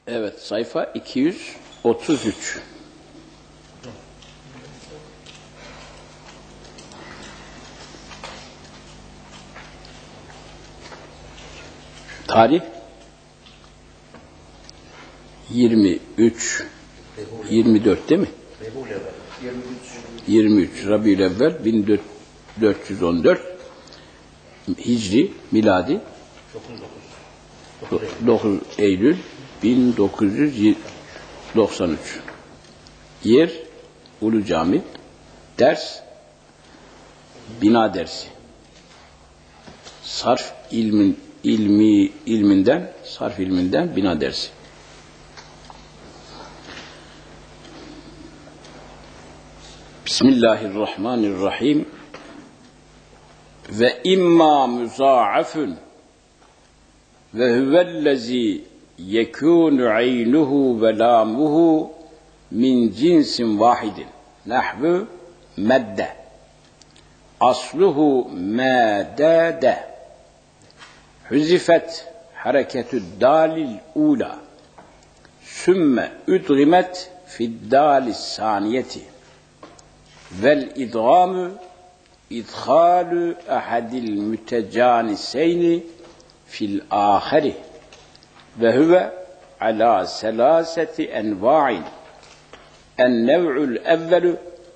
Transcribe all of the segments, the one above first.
Evet, sayfa 233. Tarih 23 24 değil mi? 23 Rabiülevvel 1414 Hicri miladi 9 Eylül 1993. Yer Ulu Cami. Ders bina dersi. Sarf ilminden bina dersi. Bismillahirrahmanirrahim. Ve imma müzaafun ve huvellezî yekûnu aynuhu ve lâmuhu min cinsin vahidin nahvu medde asluhu medede huzifet hareketü dalil ula sümme udgimet fi'd-dâlis saniyeti vel idgâmü idhâlü ahadil mütecaniseyni fil âhiri ve huve alâ selâseti envâ'in en-nev'ul evvelü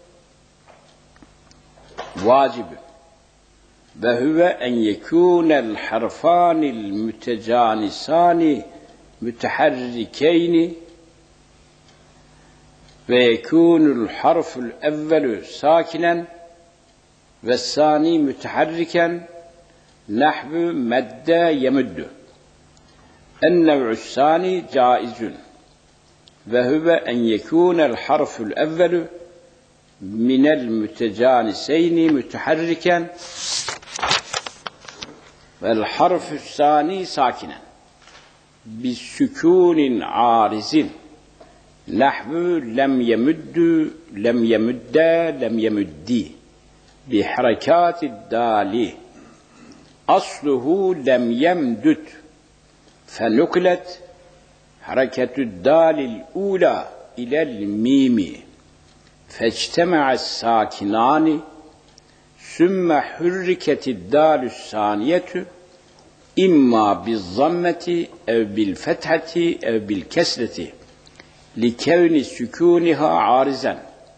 vâcibü ve huve en yekûnel harfânil mütecanisâni müteharrikeyni ve yekûnul harful evvelü sâkinen ve sâni müteharriken nahvu medde yemuddu. En-nev'us sâni caizun ve huve en yekûnel harful evvelü minel mütecaniseyni müteharriken vel harfus sâni sâkinen bis-sükûnin ârizin nahvu lem yemuddu lem yemudda lem yemuddi bi harekâtid dâli asluhu lem yemdud fenuklet hareketü dâlil ûlâ ilel mîmi fecteme'as sâkinâni sümme hurriketid dâlus sâniyetü imma bizzammeti ev bil fethati ev bil kesreti likevni sükûniha ârizen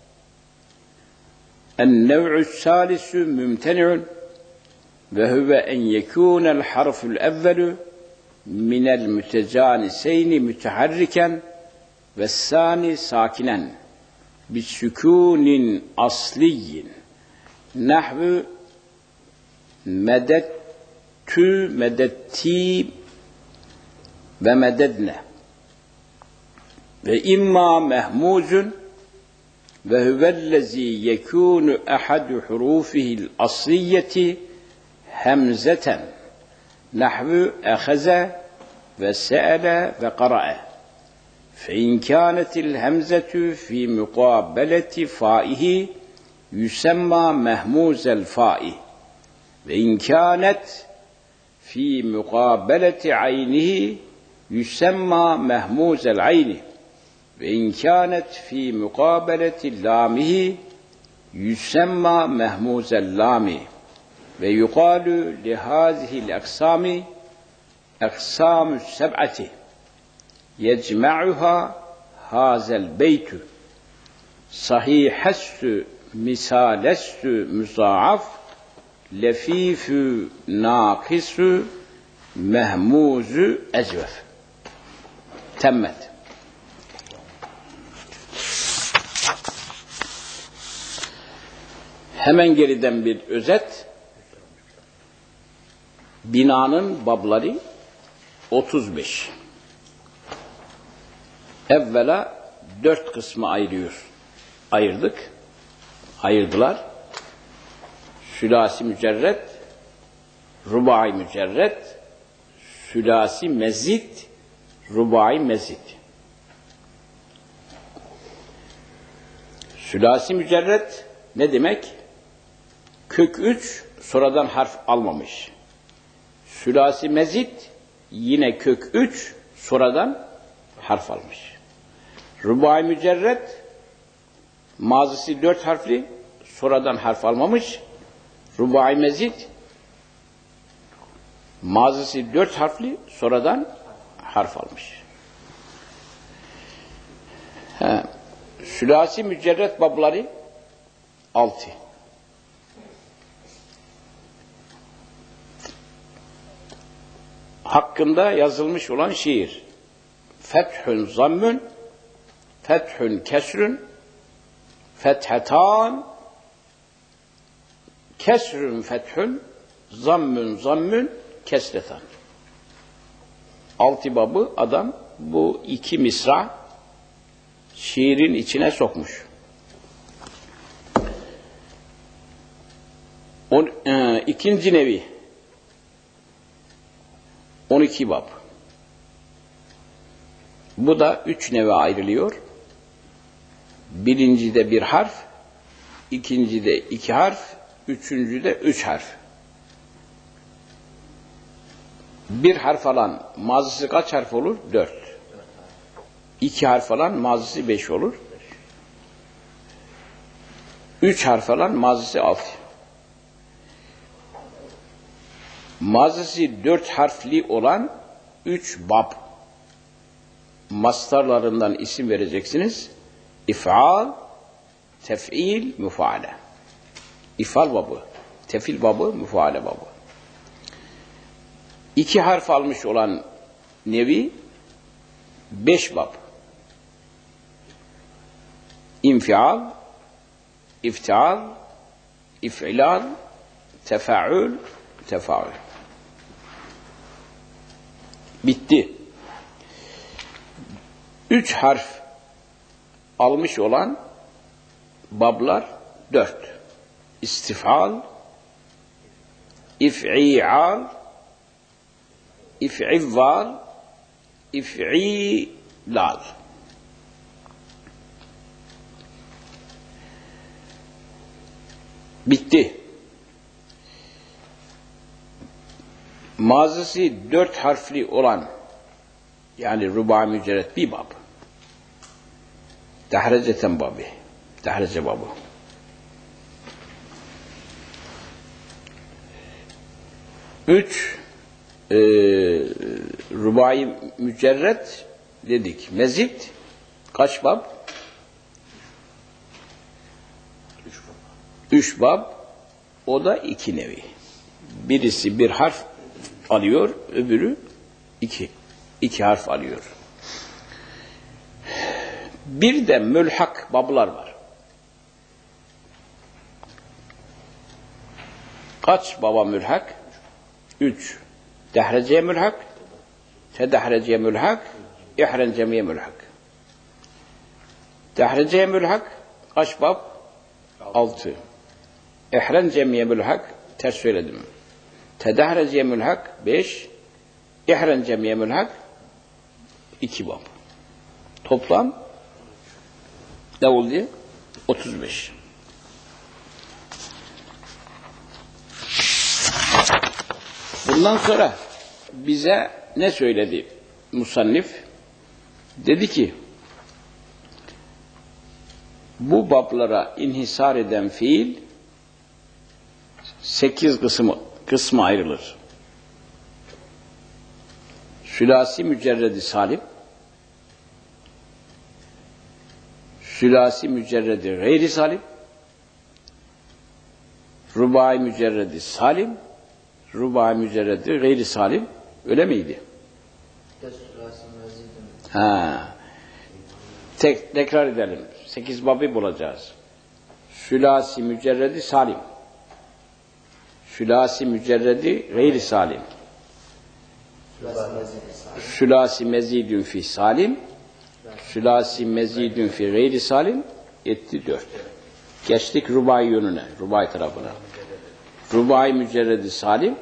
en-nev'us sâlisu mümteni'un ve huve en yekûnel harful evvelü minel mütecaniseyni müteharriken ve sâni sâkinen bis-sükûnin asliyyin nahvu medettü medetti ve mededne ve imma mehmuzun ve huvellezî yekûnu ahadu hurûfihil asliyeti hemzeten nahvu ehaze ve se'ele ve qara'e fe in kânetil hemzetü fî mukâbeleti fâihi yusemma mehmûzel fâih ve in kânet fî mukâbeleti aynihi yusemma mehmûzel ayni ve in kânet fî mukâbeleti lâmihi yusemma mehmûzel lâmi ve yuqâlu lihâzihil aksâmi aksâmus seb'ati yecme'uha hâzel beytü sahîhestü misâlestü müzâaf lefîfü nâkisü mehmûzü ecvef. Temmet. Hemen geriden bir özet. Binanın babları 35. Evvela 4 kısmı ayırdılar. Sülasi mücerred, rubai mücerred, sülasi mezid, rubai mezid. Sülasi mücerred ne demek? Kök 3 sonradan harf almamış. Sülasi mezid yine kök 3 sonradan harf almış. Rubai mücerret mazisi 4 harfli, sonradan harf almamış. Rubai mezid mazisi 4 harfli, sonradan harf almış. Sülasi mücerret babları 6. Hakkında yazılmış olan şiir. Fethün zammün, fethün kesrün, fethatan, kesrün fethün, zammün zammün, kesretan. 6 babı adam bu 2 misra şiirin içine sokmuş. İkinci nevi 12 bab. Bu da 3 neve ayrılıyor. Birincide 1 harf, ikincide 2 harf, üçüncüde 3 harf. 1 harf alan mazisi kaç harf olur? 4. 2 harf alan mazisi 5 olur. 3 harf alan mazisi 6. Mazisi 4 harfli olan 3 bab. Mastarlarından isim vereceksiniz. İf'al, tef'il, müfaale. İf'al babı, tef'il babı, müfaale babı. 2 harf almış olan nevi 5 bab. İnfial, iftial, if'ilal, tefaül, tefaül. Bitti. 3 harf almış olan bablar 4. İstifal, if'i'al, if'ivval, if'ilal. Bitti. Mazisi 4 harfli olan yani rubai mücerret bir bab. Dehreceten babı. Dehrece babı. Üç rubai mücerret dedik. Mezid kaç bab? 3 bab. O da 2 nevi. Birisi 1 harf alıyor, öbürü 2 harf alıyor. Bir de mülhak bablar var. Kaç baba mülhak? 3. Dehreciye mülhak, tedehreciye mülhak, ihrencemiye mülhak. Dehreciye mülhak kaç bab? 6. İhrencemiye mülhak ters söyledim. Tedehreciye mülhak 5. İhrencemiye mülhak 2 bab. Toplam ne oldu? 35. Bundan sonra bize ne söyledi musannif? Dedi ki bu bablara inhisar eden fiil 8 kısmı ayrılır. Sülasi mücerredi salim, sülasi mücerredi gayri salim, rubai mücerredi salim, rubai mücerredi gayri salim, öyle miydi? Tekrar edelim. 8 babı bulacağız. Sülasi mücerredi salim, sülasi mücerredi gayri salim, sülasi mezidün fi salim, sülasi mezidün fi gayri salim, etti 4. Geçtik rubai yönüne, rubai tarafına. Rubai mücerredi salim,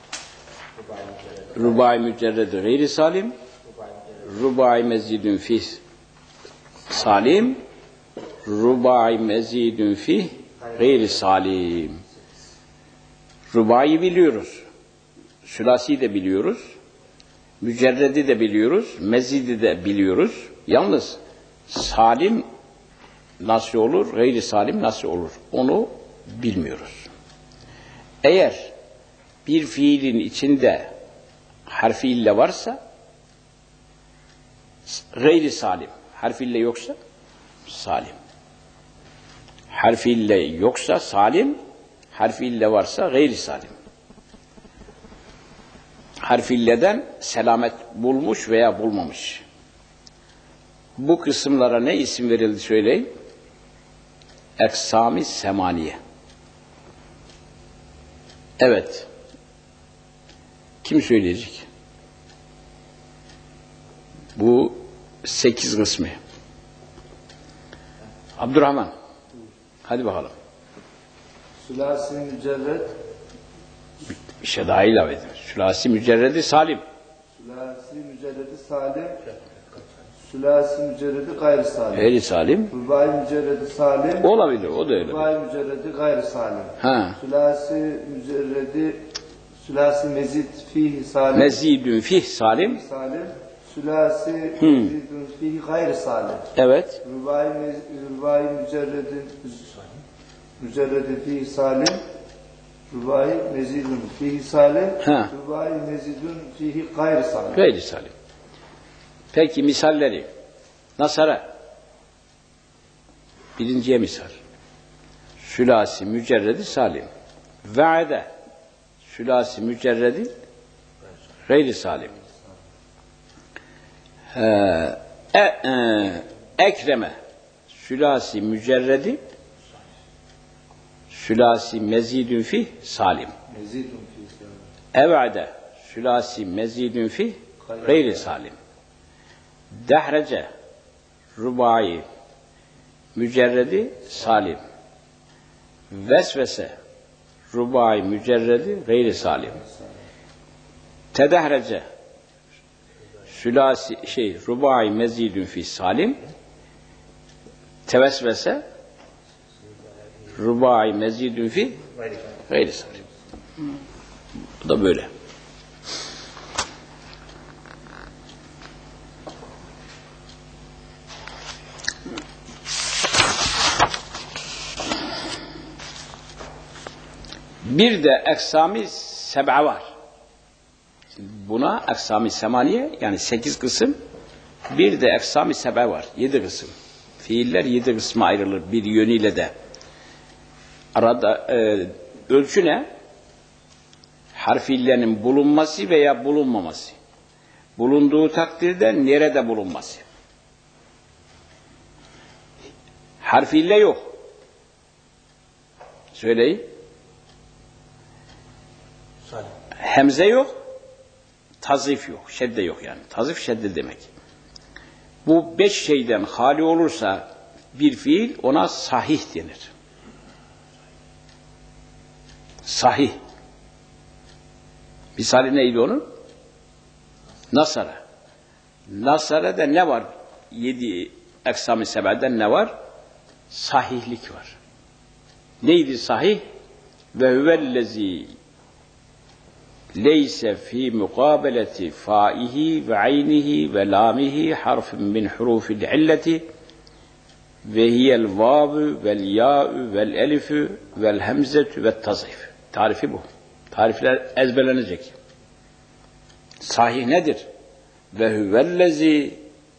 rubai mücerredi gayri salim, rubai mezidün fi salim, rubai mezidün fi gayri salim. Rubai biliyoruz. Sülasi de biliyoruz. mücerredi de biliyoruz, mezidi de biliyoruz. Yalnız salim nasıl olur, gayri salim nasıl olur onu bilmiyoruz. Eğer bir fiilin içinde harfi ille varsa gayri salim, harfi ille yoksa salim. Harfi ille yoksa salim, harfi ille varsa gayri salim. Harfi illeden selamet bulmuş veya bulmamış. Bu kısımlara ne isim verildi söyleyin? Eksam-ı semaniye. Evet. Kim söyleyecek? Bu 8 kısmı. Abdurrahman. Hadi bakalım. Sülasi mücerred. Bir şey daha ilave edin. Sülasi mücerredi salim. Sülasi mücerredi salim. Sülasi mücerredi gayri salim. Gayri salim. Rubai mücerredi salim. Olabilir, o da öyle. Rubai mücerredi gayri salim. Ha. Sülasi mücerredi, sülasi mezid fihi salim. Mezidün fih salim. Salim. Sülasi mezidün fihi gayri salim. Evet. Rubai mücerredi fihi salim. Rubai mezidün fihi salim. Ha. Rubai mezidün fihi gayri salim. Gayri salim. Peki misalleri. Nasara. Birinciye misal. Sülasi mücerredi salim. Ve'de. Sülasi mücerredi gayri salim. Ekreme. Sülasi mücerredi sülasi mezidün fih salim. Mezidün fihi salim. Ev'de. Sülasi mezidün fih gayri salim. Dehrece. Rubai mücerredi salim. Vesvese rubai mücerredi gayri salim. Tedehrece sülasi rubai mezidün fi salim. Tevesvese rubai mezidün fi gayri salim. Bu da böyle. Bir de eksam-ı seb'a var. Buna eksam-ı semaniye yani 8 kısım. Bir de eksam-ı seb'a var. 7 kısım. Fiiller 7 kısma ayrılır bir yönüyle de. Arada ölçü ne? Harfillerin bulunması veya bulunmaması. Bulunduğu takdirde nerede bulunması. Harfille yok. Söyleyin. Hemze yok, tazif yok, şedde yok yani. Tazif şedde demek. Bu 5 şeyden hali olursa bir fiil ona sahih denir. Sahih. Misali neydi onun? Nasara. Nasara'da ne var? 7 eksam-ı seb'den ne var? Sahihlik var. Neydi sahih? Ve huvellezî leyse fi mukabeleti faihi ve aynihi ve lamihi harfun min hurufil illeti ve hiyel vavu vel ya'u vel elifu vel hemzetu ve tazif. Tarifi bu. Tarifler ezberlenecek. Sahih nedir? Ve huvellezî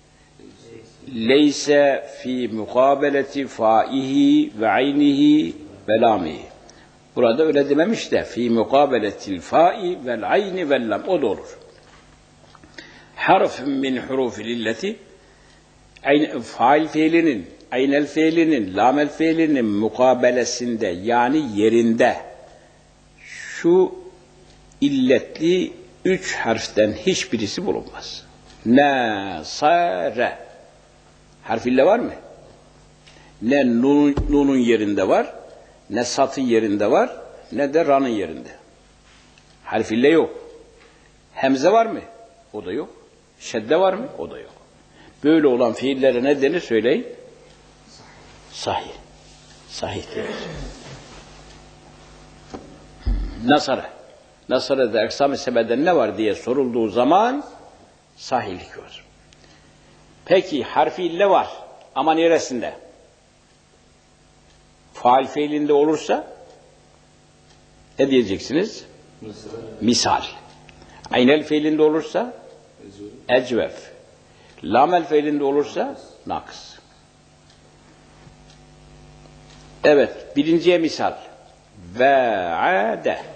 leyse fi mukabeleti faihi ve aynihi ve lamihi. Burada öyle dememiş de fi mukabeletil fa'i vel ayni vel lam o da olur. Harfun min hurufil illeti fail fiilinin, aynel fiilinin, lamel fiilinin mukabelesinde yani yerinde şu illetli 3 harften hiçbirisi bulunmaz. Nasare harf ille var mı? Ne nunun yerinde var, ne satın yerinde var, ne de ranın yerinde. Harf ille yok. Hemze var mı? O da yok. Şedde var mı? O da yok. Böyle olan fiillere ne denir söyleyin? Sahih. Sahih denir. Nasara. Nasara'da eksam-ı sebeden ne var diye sorulduğu zaman Sahihlik var. Peki harfi ille var ama neresinde? Faal fiilinde olursa ne diyeceksiniz? Misal. Aynel fiilinde olursa ecvef. Lamel fiilinde olursa nakıs. Evet, birinciye misal. Ve'ade.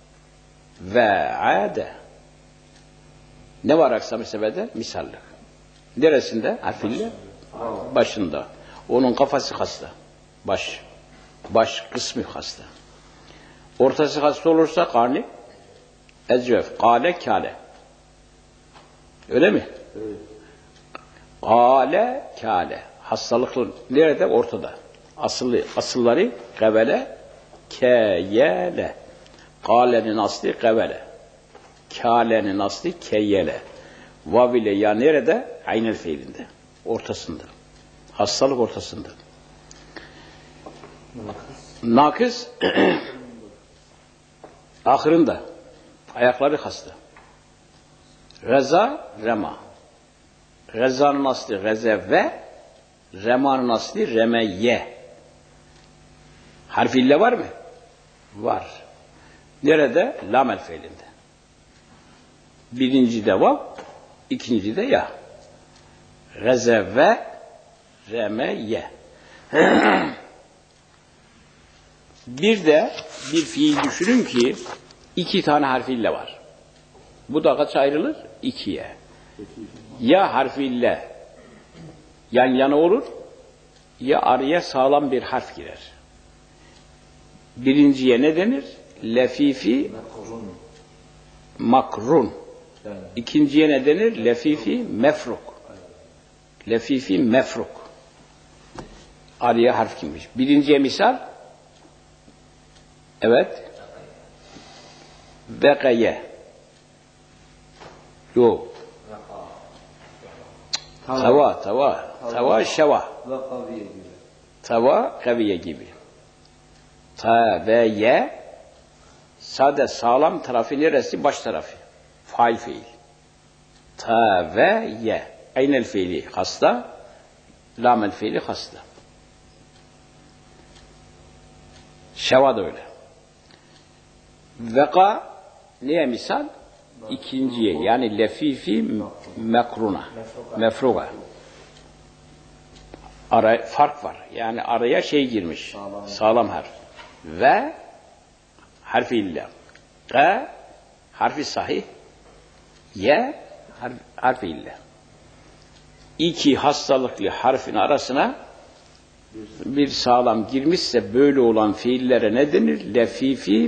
Ve'ade. Ne var aksam-ı sebede? Misallik. Neresinde? Harfiyle? Başında. Onun kafası hasta. Baş kısmı hasta. Ortası hasta olursa karni ecvef. Kale, kâle. Öyle mi? Evet. Kâle, kâle. Hastalıklı nerede? Ortada. Asılları gevele, keyele. Kâlenin aslı gevele. Kâlenin aslı keyele. Vav ile ya nerede? Aynel fiilinde. Ortasında. Hastalık ortasında. Nakıs ahırında. Ayakları hasta. Reza, rema. Reza'nın aslı rezevve, rema'nın aslı remeye. Harfi ille var mı? Var. Nerede? Lamel fiilinde. Birinci de vav, ikinci de ya. Rezevve, remeye. Bir de bir fiil düşünün ki 2 tane harfiyle var. Bu da kaç ayrılır? 2'ye. Ya harfiyle yan yana olur, ya araya sağlam bir harf girer. Birinciye ne denir? Lefifi makrun. İkinciye ne denir? Lefifi mefruk. Lefifi mefruk. Araya harf girmiş. Birinciye misal. Evet. Vekaye. Yok. Tava, şeva. Ve kaviye gibi. Tava, kaviye gibi. Ta ve ye, sade sağlam tarafı neresi? Baş tarafı. Fail fiil. Ta ve ye. Aynel fiili hasta, lamel fiili hasta. Şeva da öyle. Veka neye misal? İkinciye, yani lefifi mekruna, mefruga. Fark var. Yani araya şey girmiş. Sağlam harf. Ve harfi illa. G harfi sahih. Y harfi illa. 2 hastalıklı harfin arasına bir sağlam girmişse böyle olan fiillere ne denir? Lefifi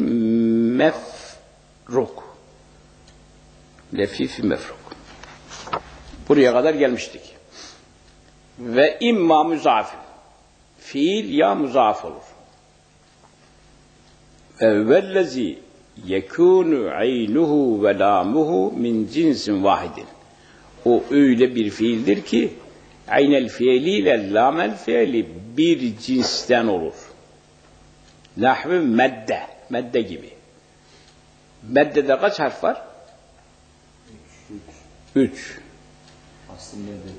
mefruk. Lefifi mefruk. Buraya kadar gelmiştik. Ve imma müzafir. Fiil ya müzaf olur. Vellezî yekûnü aynuhu ve lâmuhu min cinsin vahidin. O öyle bir fiildir ki aynel fiiliyle lamel fiili bir cinsten olur. Nahve medde. Medde gibi. Meddede kaç harf var? 3. Aslında nedir?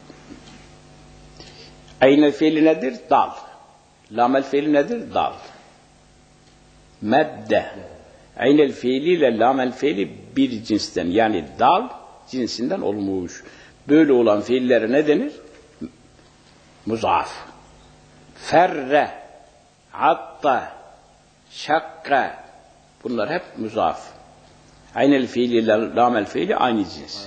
Aynel fiili nedir? Dal. Lamel fiili nedir? Dal. Medde. Aynel fiiliyle lamel fiili bir cinsten, yani dal cinsinden olmuş. Böyle olan fiillere ne denir? Muzaf. Ferre, atta, şakka, bunlar hep muzaf. Aynel fiiliyle lamel fiili aynı cins.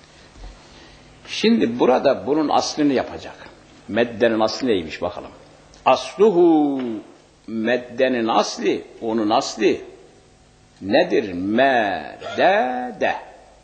Şimdi burada bunun aslını yapacak. Meddenin aslı neymiş bakalım. Asluhu, meddenin asli, onun asli nedir? Medede.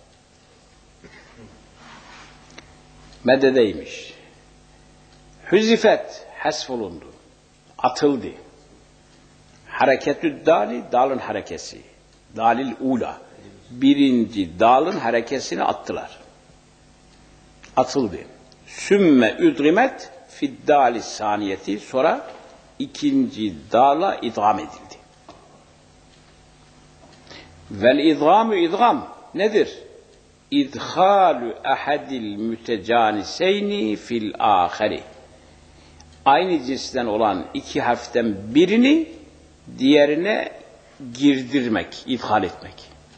Mededeymiş. Hüzifet, hasfolundu, atıldı. Hareketü dali, dalın harekesi. Dalil ula. Birinci dalın harekesini attılar. Atıldı. Sümme üdrimet fiddali saniyeti, sonra ikinci dala idgam edildi. Vel idgamü idgam nedir? İdhalu ahadil mütecaniseyni fil ahari. Aynı cinsten olan iki harften birini diğerine girdirmek, idhal etmek.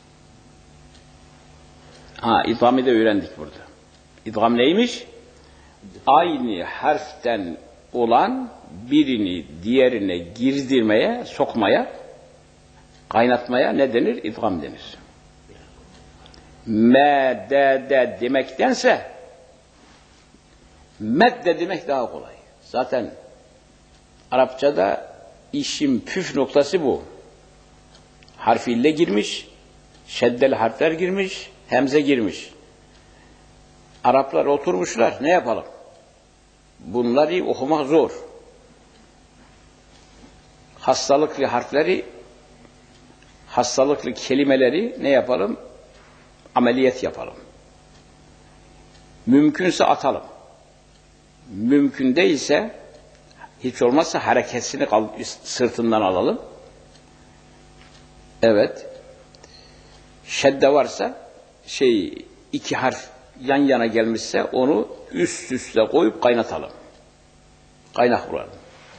İdgamı da öğrendik burada. İdgam neymiş? Aynı harften olan birini diğerine girdirmeye, sokmaya, kaynatmaya ne denir? İdgam denir. Medde demektense medde demek daha kolay. Zaten Arapçada işin püf noktası bu. Harfiyle girmiş, şeddeli harfler girmiş, hemze girmiş. Araplar oturmuşlar, ne yapalım? Bunları okumak zor. Hastalıklı harfleri, hastalıklı kelimeleri ne yapalım? Ameliyat yapalım. Mümkünse atalım. Mümkün değilse, hiç olmazsa hareketini sırtından alalım. Evet. Şedde varsa, iki harf yan yana gelmişse onu üst üste koyup kaynatalım. Kaynak vuralım.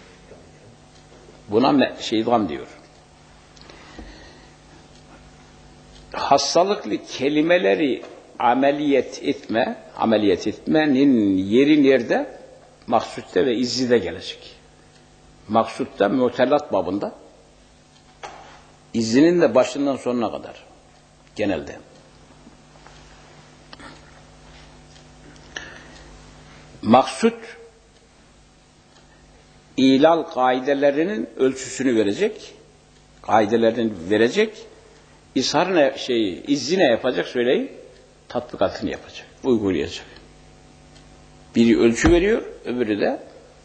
Buna idgam diyor. Hastalıklı kelimeleri ameliyat etmenin yeri nerede? Maksutta ve izzide gelecek. Maksutta mutellat babında, izzinin de başından sonuna kadar genelde. Maksut ilal kaidelerinin ölçüsünü verecek. Kaidelerini verecek. İshar izzi ne yapacak söyleyin? Tatbikatını yapacak. Uygulayacak. Biri ölçü veriyor, öbürü de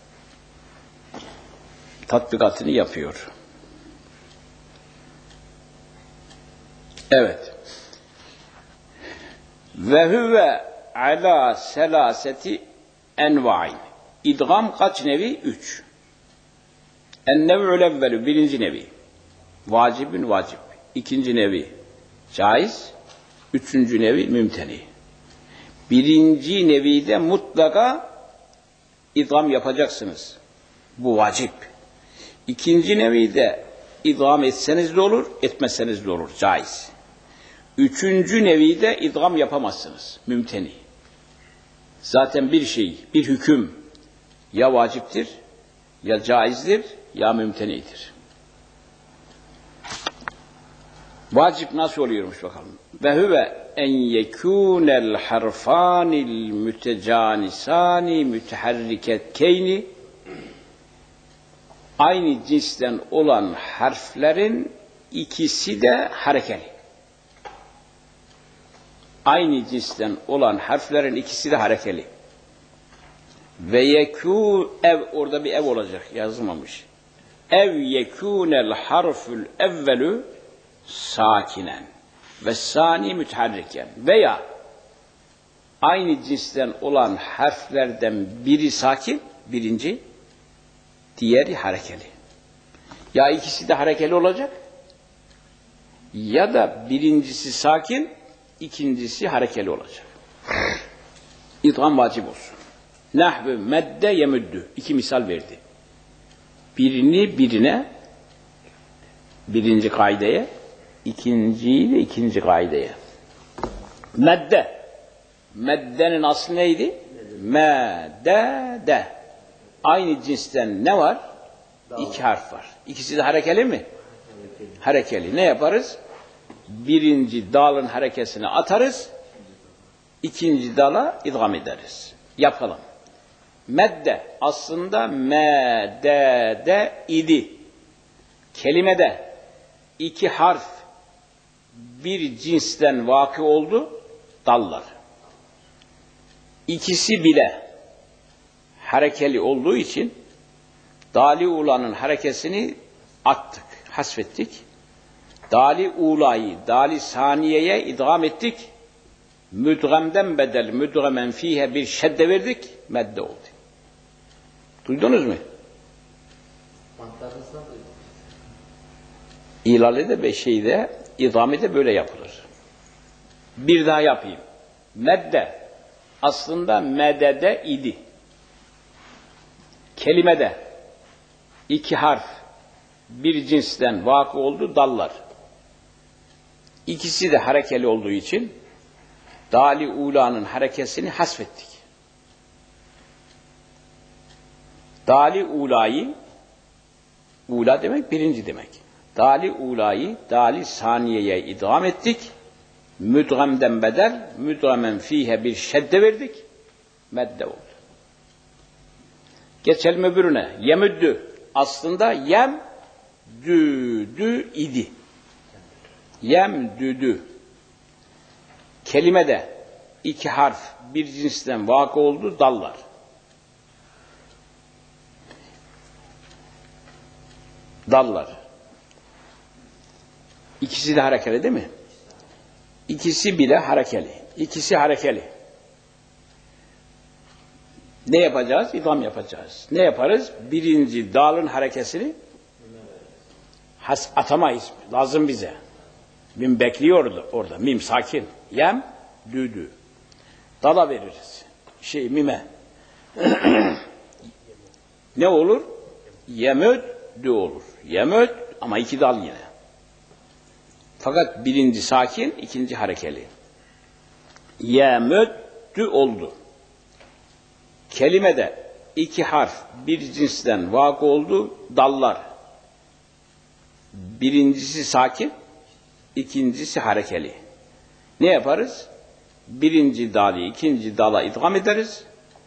tatbikatını yapıyor. Evet. Ve huve ala selaseti enva'in. İdgam kaç nevi? 3. En-nev'ül evvelü, birinci nevi. Vacibün vacib. İkinci nevi caiz. Üçüncü nevi mümteni. Birinci nevide mutlaka idgam yapacaksınız. Bu vacip. İkinci nevide idgam etseniz de olur, etmezseniz de olur. Caiz. Üçüncü nevide idgam yapamazsınız. Mümteni. Zaten bir hüküm ya vaciptir, ya caizdir, ya mümtenidir. Vacip nasıl oluyormuş bakalım. Ve huve en yekûnel harfanil mütecanisani müteharriketkeyni, aynı cinsten olan harflerin ikisi de harekeli. Aynı cinsten olan harflerin ikisi de harekeli. Ve yekû ev, orada bir ev olacak, yazılmamış. Ev yekûnel harful evvelü sakinen ve sani müteharriken, veya aynı cinsten olan harflerden biri sakin, birinci, diğeri harekeli. Ya ikisi de harekeli olacak, ya da birincisi sakin, ikincisi harekeli olacak. İdgam vacip olsun. Nahvü medde yemüddü. 2 misal verdi. Birini birine, birinci kaideye, ikinciyi de ikinci kaideye. Medde. Meddenin aslı neydi? Medde. Aynı cinsten ne var? 2 harf var. İkisi de harekeli mi? Harekeli. Ne yaparız? Birinci dalın harekesini atarız, ikinci dala idgam ederiz. Yapalım. Medde aslında medde idi. Kelimede 2 harf bir cinsten vakı oldu, dallar. İkisi bile harekeli olduğu için dali ulanın harekesini attık, hasfettik. Dali ulayı, dali saniyeye idgam ettik. Müdgamden bedel, müdgamen fihe bir şedde verdik, medde oldu. Duydunuz mu? İlale de idgamı da böyle yapılır. Bir daha yapayım. Medde aslında medede idi. Kelimede iki harf bir cinsten vakı oldu, dallar. İkisi de harekeli olduğu için dali ula'nın harekesini hasfettik. Dali ula'yı, ula demek birinci demek. Dali ula'yı dali saniyeye idgam ettik. Müdgamden bedel, müdgamen fihe bir şedde verdik. Medde oldu. Geçelim öbürüne. Yemüddü. Aslında yem düdü idi. Yem düdü. Kelimede iki harf bir cinsten vakı oldu, dallar. Dallar. İkisi de harekeli değil mi? İkisi bile harekeli. İkisi harekeli. Ne yapacağız? İdgam yapacağız. Ne yaparız? Birinci dalın harekesini atamayız. Lazım bize. Mim bekliyor orada. Mim sakin. Yem, düdü. Dala veririz. Mime. Ne olur? Yemöddü olur. Yemöd ama iki dal yine. Fakat birinci sakin, ikinci harekeli. Yemöddü oldu. Kelimede iki harf bir cinsten vakı oldu, dallar. Birincisi sakin, ikincisi harekeli. Ne yaparız? Birinci dalı ikinci dala idgam ederiz.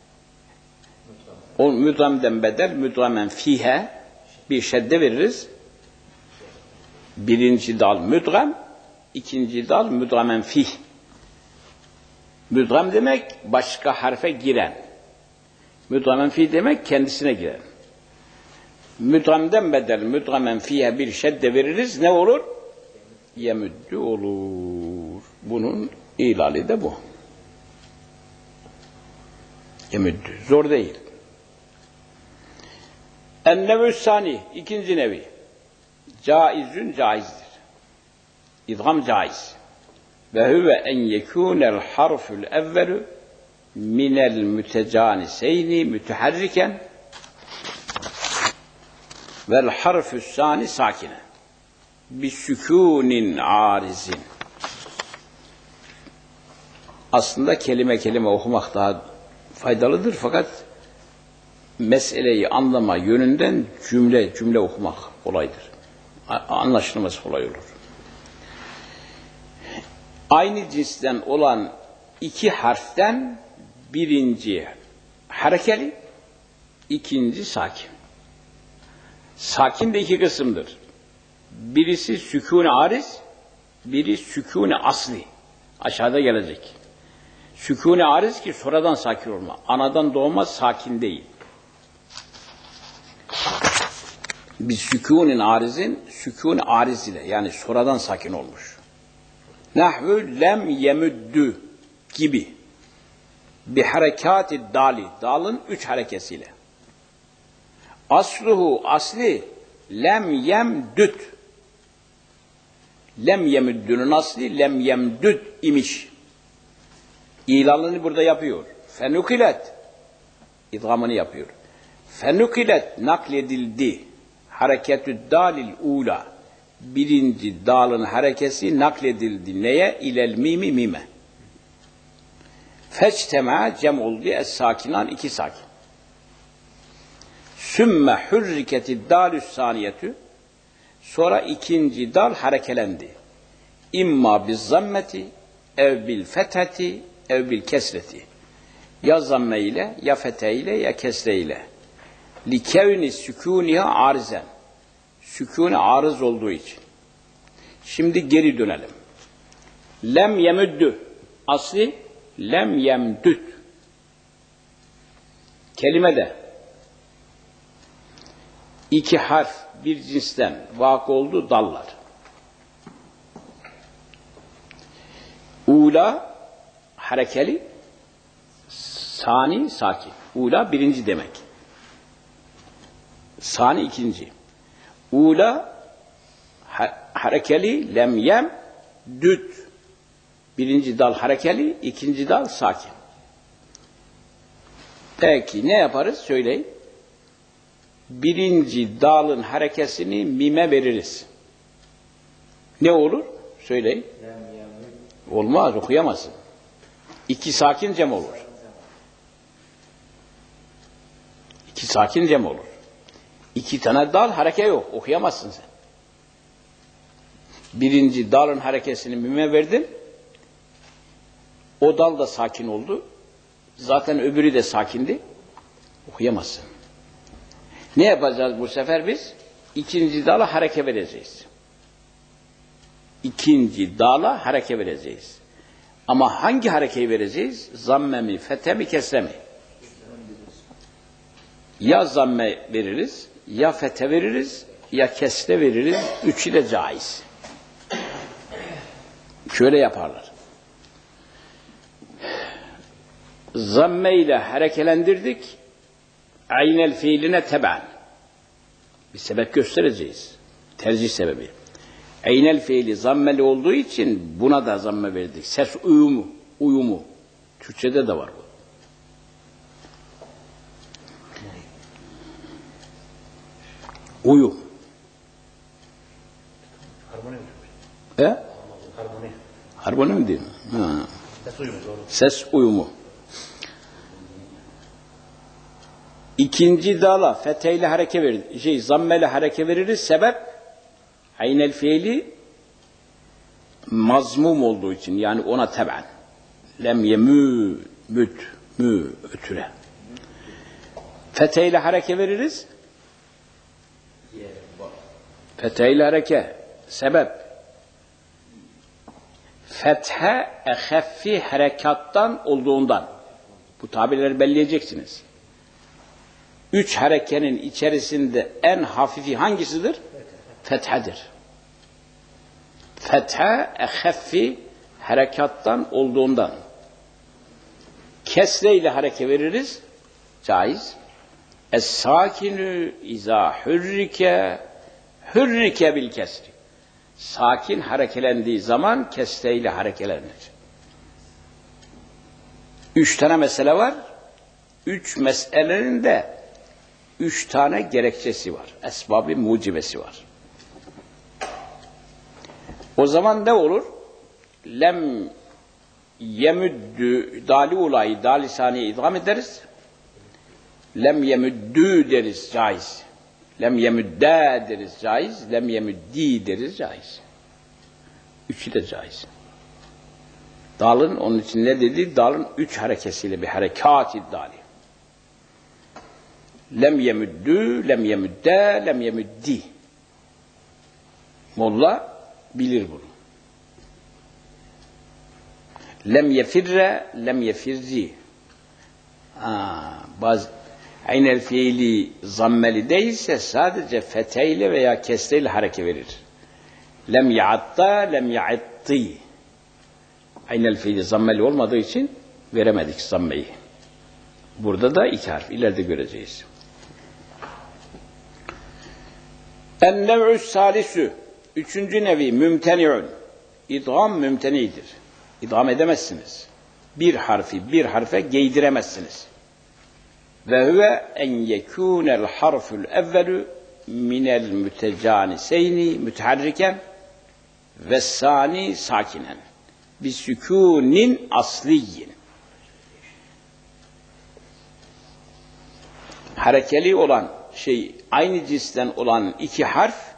O müdgamden bedel, müdgamen fihe bir şedde veririz. Birinci dal müdgam, ikinci dal müdgamen fih. Müdgam demek başka harfe giren. Müdgamen fih demek kendisine giren. Müdgamden bedel, müdgamen fihe bir şedde veririz. Ne olur? Yemüddü olur. Bunun ilali de bu. Yemüddü. Zor değil. En-nevü's-sani, ikinci nevi. Caizün caizdir. İdgam caiz. Ve huve en yekûnel harful evvelü minel mütecaniseyni müteharriken vel harfü's-sani sakine bisükûnin arizin. Aslında kelime kelime okumak daha faydalıdır fakat meseleyi anlama yönünden cümle okumak kolaydır. Anlaşılması kolay olur. Aynı cinsten olan iki harften birinci harekeli, ikinci sakin. Sakin de iki kısımdır. Birisi sükûn-i ariz, biri sükûn-i asli. Aşağıda gelecek. Sükûn-i ariz ki sonradan sakin olma. Anadan doğma sakin değil. Bir sükûn-i arizin, sükûn-i ariz ile yani sonradan sakin olmuş. Nahvü lem yemüddü gibi. Bi harekâti dali, dalın üç harekesiyle. Asluhu, asli, lem yemdüt. Lem yemüddünün asli, lem yemdüt imiş. İlanını burada yapıyor. Fenukilet, idgamını yapıyor. Fenukilet, nakledildi. Hareketü dalil ula. Birinci dalın harekesi nakledildi. Neye? İlel mimi mime. Feçtema cem oldu. Es-sakinan iki sakin. Sümme hürriketi dalü's saniyetü. Sonra ikinci dal harekelendi. İmma biz zammeti ev bil fetheti ev bil kesreti. Ya zamme ile ya fethe ile ya kesre ile. Li kevni sükûniha arizen. Sükûn arız olduğu için. Şimdi geri dönelim. Lem yemüddü. Asli lem yemdüt. Kelimede iki harf bir cinsten vakı oldu, dallar. Ula harekeli, sani sakin. Ula birinci demek. Sani ikinci. Ula harekeli lem yem düt. Birinci dal harekeli, ikinci dal sakin. Peki ne yaparız? Söyleyin. Birinci dalın harekesini mime veririz. Ne olur? Söyleyin. Olmaz, okuyamazsın. İki sakin cem olur. İki sakin cem olur. İki tane dal hareke yok, okuyamazsın sen. Birinci dalın harekesini mime verdin. O dal da sakin oldu. Zaten öbürü de sakindi. Okuyamazsın. Ne yapacağız bu sefer biz? İkinci dala hareke vereceğiz. İkinci dala hareke vereceğiz. Ama hangi harekeyi vereceğiz? Zamme mi, fethe mi, kesre mi? Ya zamme veririz, ya fethe veririz, ya kesre veririz. Üçü de caiz. Şöyle yaparlar. Zamme ile harekelendirdik. Aynel fiiline teben. Bir sebep göstereceğiz. Tercih sebebi. Aynel fiili zammeli olduğu için buna da zamme verdik. Ses uyumu. Türkçede de var bu. Uyum. Harmoni mi? Harmoni. Harmoni mi diyeyim? Ha. Ses uyumu doğru. Ses uyumu. İkinci dala fetheyle hareke veririz. Zammeli hareke veririz. Sebep aynel fiili mazmum olduğu için, yani ona teben. Lem yemü mü ötüre. Fetheyle hareke veririz. Fetheyle hareke. Sebep fethe eheffi harekattan olduğundan. Bu tabirleri belleyeceksiniz. Üç harekenin içerisinde en hafifi hangisidir? Fethedir. Fethe eheffi harekattan olduğundan. Kesre ile hareke veririz. Caiz. Es-sakinü izâ hürrike bil kesri. Sakin harekelendiği zaman kesre ile harekelenir. Üç tane mesele var. Üç meselenin de üç tane gerekçesi var. Esbab-ı mucibesi var. O zaman ne olur? Lem yemüddü dali olayı dali saniye idgam ederiz. Lem yemüddü deriz, caiz. Lem yemüddâ deriz, caiz. Lem yemüddî deriz, caiz. Üçü de caiz. Dalın, onun için ne dedi? Dalın üç harekesiyle bir harekat-i dali. Lem yemüddü, lem yemüddâ, lem yemüddî. Molla bilir bunu. Lem yefirre, lem yefirzi. Bazı aynel fiili zammeli değilse sadece fetheyle veya kesreyle hareke verir. Lem ya'atta, lem ya'atti. Aynel fiili zammeli olmadığı için veremedik zammeyi. Burada da iki harf. İleride göreceğiz. En-nev'ü salisü. Üçüncü nevi mümteni'ün. İdgam mümteni'dir. İdgam edemezsiniz. Bir harfi bir harfe giydiremezsiniz. Ve huve en yekûnel harful evvelü minel mütecaniseyni müteharriken ve sani sakinen bi sükûnin asliyin. Harekeli olan aynı cinsten olan iki harf,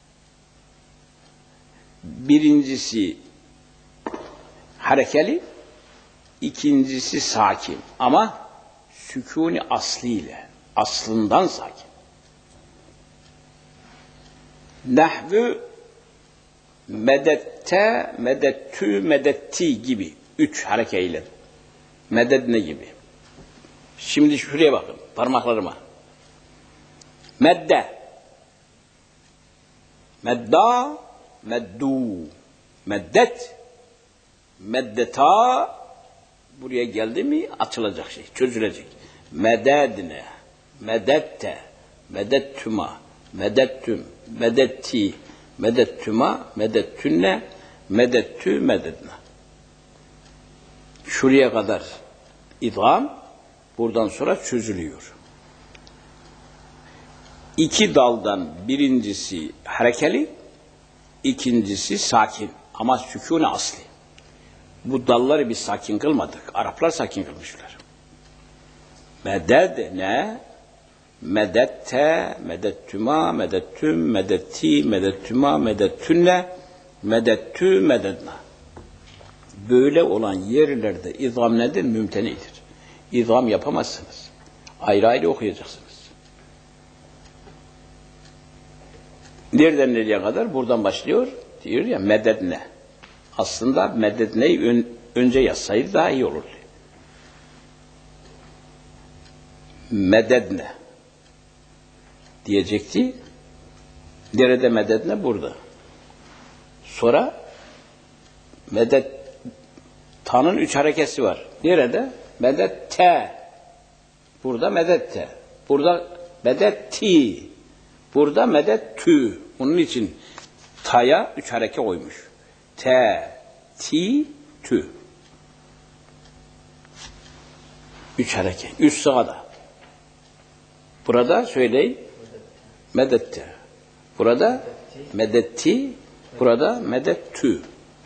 birincisi harekeli, ikincisi sakin ama sükûni asliyle, aslından sakin. Nahvu medette, medettü, medetti gibi üç harekeyle. Mededne gibi. Şimdi şuraya bakın, parmaklarıma. Medde. Medda, meddu. Meddet. Meddeta. Buraya geldi mi açılacak şey, çözülecek. Mededne, medette, medettüma, medettüm, medetti, medettüma, medettünne, medettü, mededne. Şuraya kadar idgam, buradan sonra çözülüyor. İki daldan birincisi harekeli, ikincisi sakin ama sükûne asli. Bu dalları biz sakin kılmadık. Araplar sakin kılmışlar. Mededne, medette, medettüma, medettüm, medetti, medettüma, medettünne, medettü, mededna. Böyle olan yerlerde idgam nedir? Mümtenidir. İdgam yapamazsınız. Ayrı ayrı okuyacaksınız. Nereden nereye kadar? Buradan başlıyor. Diyor ya mededne. Aslında mededneyi önce yazsaydı daha iyi olurdu. Mededne diyecekti. Nerede mededne? Burada. Sonra medet ta'nın 3 harekesi var. Nerede? Medette. Burada medette. Burada medetti. Burada medettü. Onun için ta'ya 3 hareke koymuş. Te, ti, tü. 3 hareke. Üst sağda. Burada söyleyin. Medette. Burada medetti. Burada medettü.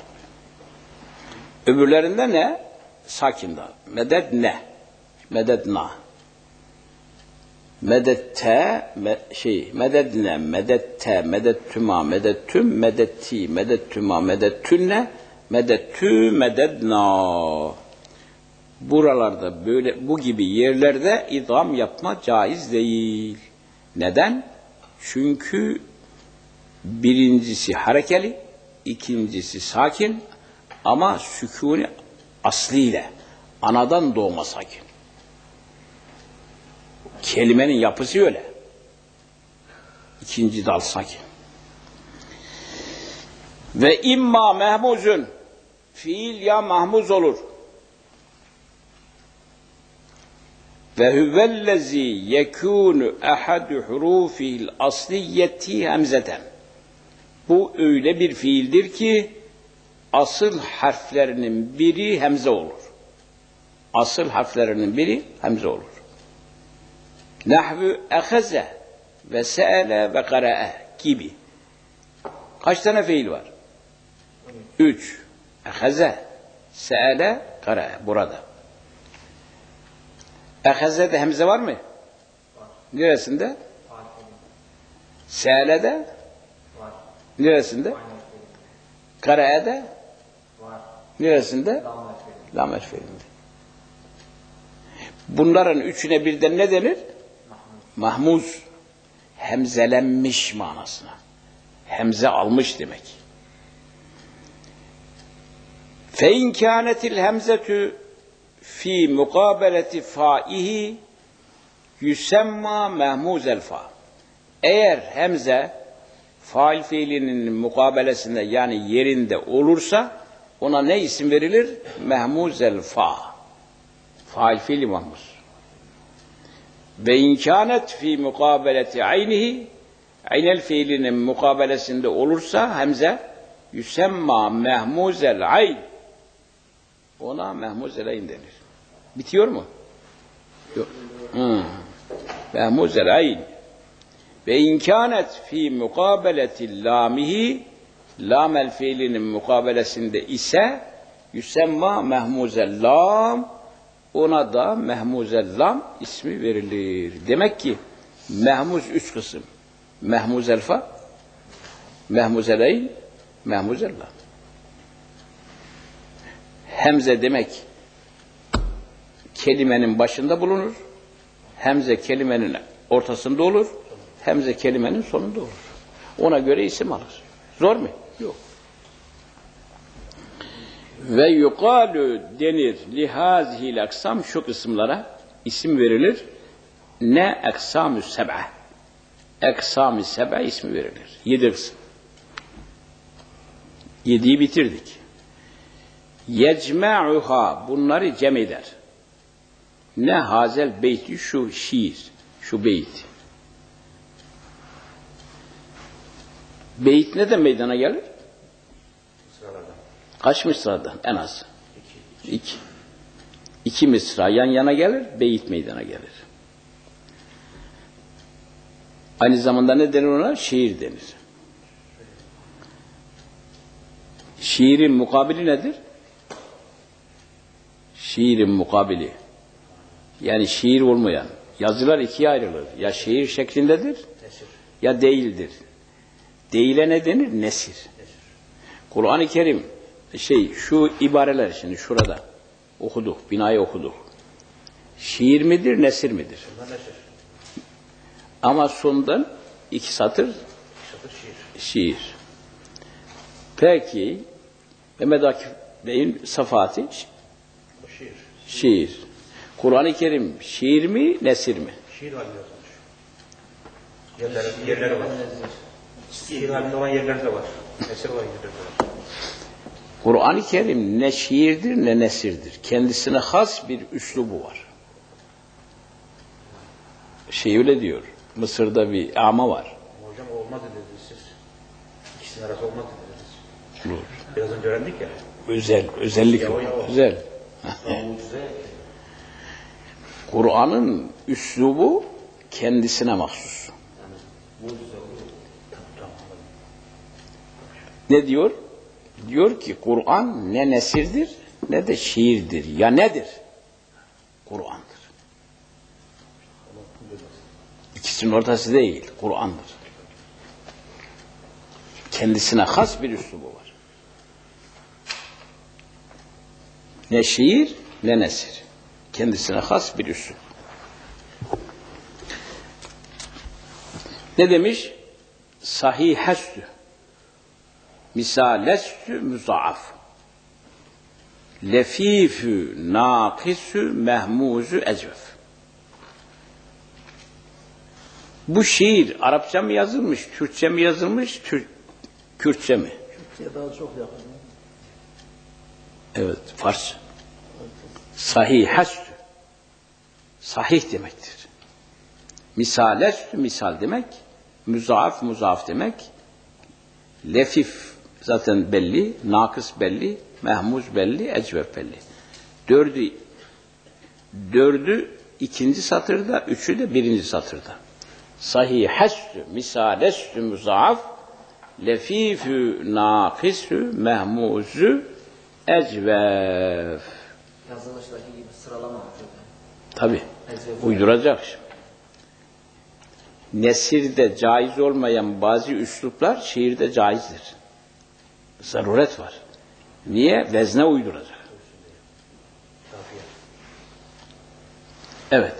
Öbürlerinde ne? Sakinda. Mededne. Mededna. Medette, mededne, medette, medettüma, medettüm, medetti, medettüma, medettünne, medettü, mededna. Buralarda böyle bu gibi yerlerde idgam yapma caiz değil. Neden? Çünkü birincisi harekeli, ikincisi sakin ama sükûni asliyle, anadan doğma sakin. Kelimenin yapısı öyle. İkinci dal sakin. Ve imma mehmuzun, fiil ya mahmuz olur. Ve huvellezî yekûnu ehadü hurûfihil asliyeti hemzeten. Bu öyle bir fiildir ki asıl harflerinin biri hemze olur. Asıl harflerinin biri hemze olur. Nahvu eheze ve se'ele ve kara'e gibi. Kaç tane fiil var? 3. Eheze, se'ele, kara'e. Burada. Eheze'de hemze var mı? Var. Neresinde? Se'ele'de? Var. Neresinde? Kara'e'de? Var. Neresinde? Lam fiilinde. Bunların üçüne birden ne denir? Mahmuz. Hemzelenmiş manasına. Hemze almış demek. Fe in kânetil hemzetü fi mukabeleti faihi yusemma mehmuzel fa. Eğer hemze fail fiilinin mukabelesinde yani yerinde olursa ona ne isim verilir? Mehmuzel fa. Fail fiili mahmuz. Ve inkânet fi mukabeleti aynihi, aynel fiilinin mukabelesinde olursa hemze yusemma mehmuzel ayn. Ona mehmuzel ayn denir. Bitiyor mu? Yok. Mehmuzel ayn. Ve inkânet fi mukabeleti lâmihi, lamel fiilinin mukabelesinde ise yusemma mehmuzel lam. Ona da mehmuzel lam ismi verilir. Demek ki mehmuz 3 kısım. Mehmuzel fa, mehmuzel ayn, mehmuzel lam. Hemze demek kelimenin başında bulunur. Hemze kelimenin ortasında olur. Hemze kelimenin sonunda olur. Ona göre isim alır. Zor mu? Yok. Ve yukalu denir lihazihil aksam, şu kısımlara isim verilir. Ne eksamü seb'a. Eksamü seb'a ismi verilir. 7 kısım. 7'yi bitirdik. Yecma'uha, bunları cem eder. Ne hazel beyti, şu şiir, şu beyt. Beyt neden meydana gelir? Kaç mısradan? En az. 2. İki mısra yan yana gelir, beyit meydana gelir. Aynı zamanda ne denir ona? Şiir denir. Şiirin mukabili nedir? Şiirin mukabili. Yani şiir olmayan. Yazılar ikiye ayrılır. Ya şiir şeklindedir, ya değildir. Değile ne denir? Nesir. Kur'an-ı Kerim, şu ibareler şimdi şurada okuduk, binayı okuduk. Şiir midir, nesir midir? Ama sondan iki satır şiir. Peki, Mehmet Akif Bey'in safahatı şiir. Kur'an-ı Kerim şiir mi, nesir mi? Şiir halinde yazılmış. Yerleri var. Şiir halinde olan yerler de var. Nesir olan yerler de var. Kur'an-ı Kerim ne şiirdir ne nesirdir. Kendisine has bir üslubu var. Öyle diyor. Mısır'da bir ama var. Ama hocam olmadı dediniz siz. İkisinin arası olmadı dediniz. Olur. Biraz önce öğrendik ya. Özellik yok. Güzel. Kur'an'ın üslubu kendisine mahsus. Ne diyor? Diyor ki Kur'an ne nesirdir ne de şiirdir. Ya nedir? Kur'an'dır. İkisinin ortası değil, Kur'an'dır. Kendisine has bir üslubu var. Ne şiir ne nesir. Kendisine has bir üslup. Ne demiş? Sahihestü, misalestü müzaaf, lefifü nakisü mehmuzü ecvef. Bu şiir Arapça mı yazılmış, Türkçe mi yazılmış, Kürtçe mi? Türkçe'ye daha çok yakın. Evet, Farsça. Sahihestü, sahih demektir. Misalestü, misal demek. Müzaaf, muzaaf demek. Lefif zaten belli, nakıs belli, mehmuz belli, ecvef belli. Dördü ikinci satırda, üçü de birinci satırda. Sahihestü, misalestü, muzaaf, lefifü, nakisü, mehmuzu, ecvef. Yazılıştaki gibi sıralama. Tabii, uyduracak şimdi. Nesirde caiz olmayan bazı üsluplar şiirde caizdir. Zaruret var. Niye? Vezne uyduracak. Evet.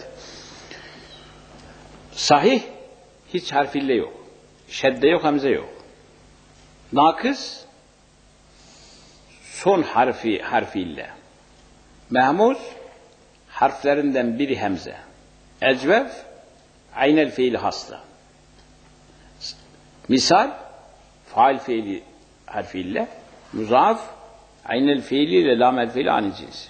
Sahih hiç harfiyle yok. Şedde yok, hamze yok. Nakıs son harfiyle. Mehmuz harflerinden biri hemze. Ecvef aynel fiili hasla. Misal fail fiili harfiyle. Muzaaf aynel fiili ile lamel fiili aynı cins.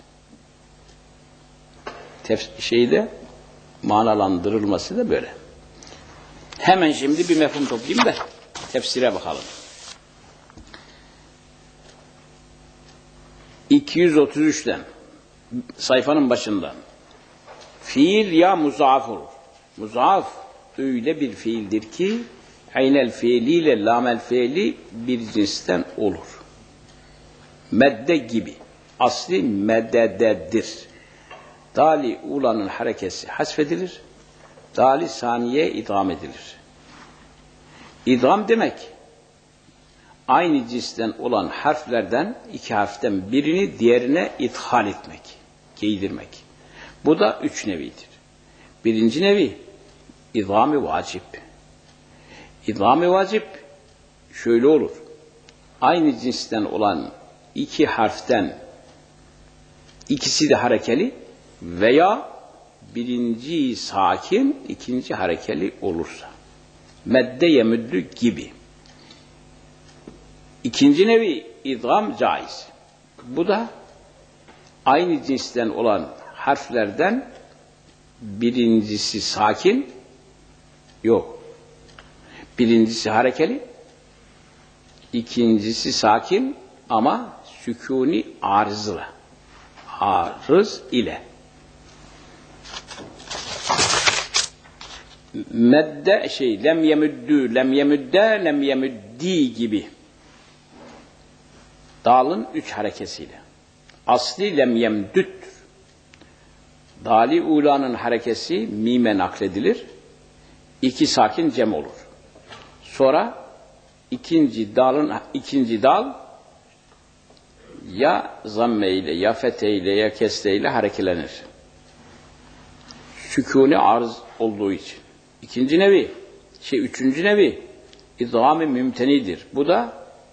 Manalandırılması da böyle. Hemen şimdi bir mefhum toplayayım da tefsire bakalım. 233'ten sayfanın başından fiil ya muzaaf olur. Muzaaf öyle bir fiildir ki aynel fiiliyle lamel fiili bir cinsten olur. Medde gibi. Asli meddededir. Dali ulanın harekesi hasfedilir. Dali saniye idgam edilir. İdgam demek aynı cinsten olan harflerden iki harften birini diğerine ithal etmek, giydirmek. Bu da üç nevidir. Birinci nevi idgam-ı vacip. İdgam-ı vacip şöyle olur. Aynı cinsten olan iki harften ikisi de harekeli veya birinci sakin, ikinci harekeli olursa. Medde yemüddü gibi. İkinci nevi idgam caiz. Bu da aynı cinsten olan harflerden birincisi sakin, yok. Birincisi harekeli, ikincisi sakin ama sükûni arızlı. arız ile. Medde lem yemüddü, lem yemüdde, lem yemüddi gibi. Dalın 3 harekesiyle. Asli lem yemdüttür. Dali ulanın harekesi mime nakledilir. 2 sakin cem olur. Sonra ikinci dal ya zamme ile, ya fethe ile, ya kesre ile harekelenir. Sükûni arz olduğu için. Üçüncü nevi idgâm-ı mümtenidir. Bu da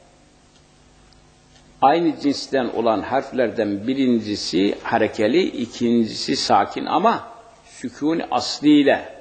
aynı cinsten olan harflerden birincisi harekeli, ikincisi sakin ama sükûni asliyle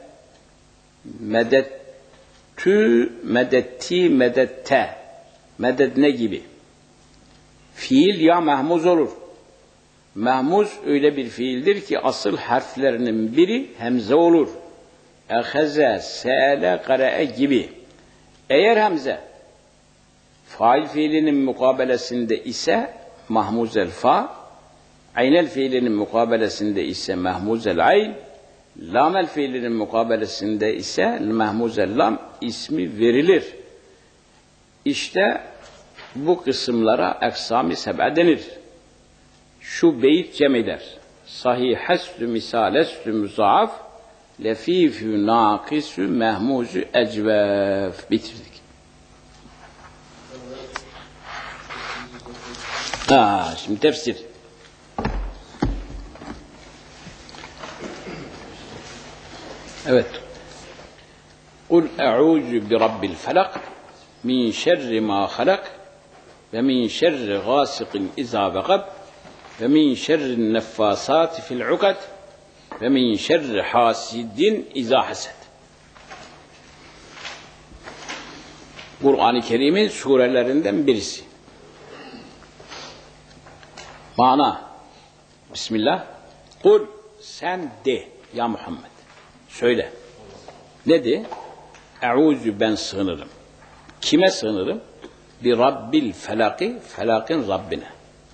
medettü, medetti, medette, medet ne gibi? Fiil ya mehmuz olur. Mehmuz öyle bir fiildir ki asıl harflerinin biri hemze olur. Eheze, se'ele, kare'e gibi. Eğer hemze fail fiilinin mukabelesinde ise mahmuzel fa, aynel fiilinin mukabelesinde ise mahmuzel ayn, lamel fiilinin mukabelesinde ise mahmuzel lam ismi verilir. İşte bu kısımlara eksam-ı seb'a denir. Şu beyit cem eder. Sahihestü misalestü müzaaf, lefifü nâkisü mehmûzü ecvef. Bitirdik. Şimdi tefsir. Evet. Kul e'ûzü bi rabbil felak min şerri ma halak ve min şerri gâsikin izâ vekab ve min şerrin neffâsâti fil ukad ve min şerri hasidin izâ hased. Kur'an-ı Kerim'in surelerinden birisi. Mana. Bismillah. Kul sen de ya Muhammed. Söyle. Ne de? Eûzü ben sığınırım. Kime sığınırım? Bir Rabbil felaki, felakın Rabbine.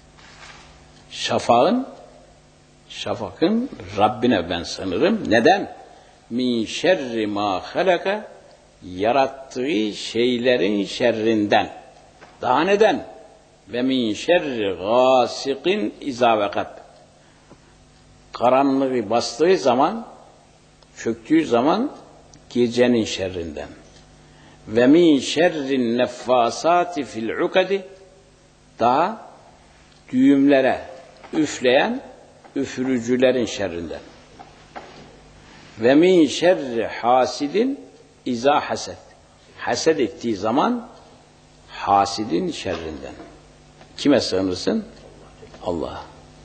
Şafakın Rabbine ben sığınırım. Neden? Min şerri ma halaka, yarattığı şeylerin şerrinden. Daha neden? Ve min şerri gâsikin izâ vekab. Karanlığı bastığı zaman, çöktüğü zaman gecenin şerrinden. Ve min şerrin neffâsâti fil ukadi, daha düğümlere üfleyen üfürücülerin şerrinden. Ve min şerri hasidin izâ hased. Hased ettiği zaman hasidin şerrinden. Kime sığınırsın? Allah'a.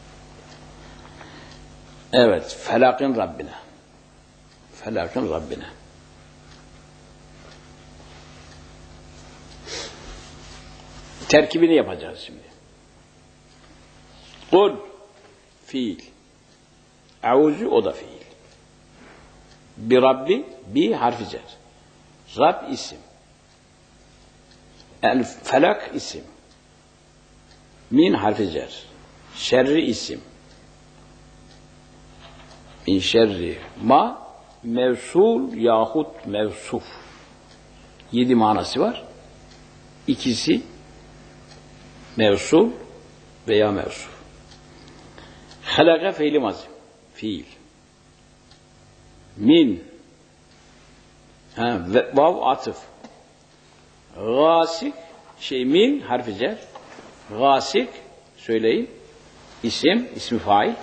Evet, felakın Rabbine. Felakın Rabbine. Terkibini yapacağız şimdi. Kul, fiil. Eûzü, o da fiil. Bir Rabbi, bir harfi cer. Rab isim. El felak isim. Min harfi cer. Şerri isim. Min şerri ma mevsul yahut mevsuf. 7 manası var. İkisi mevsul veya mevsuf. Halaka fiili mazi. Fiil. Min. Vav atıf. Gâsik min harfi cer. Gâsik söyleyin. İsim, ismi fail.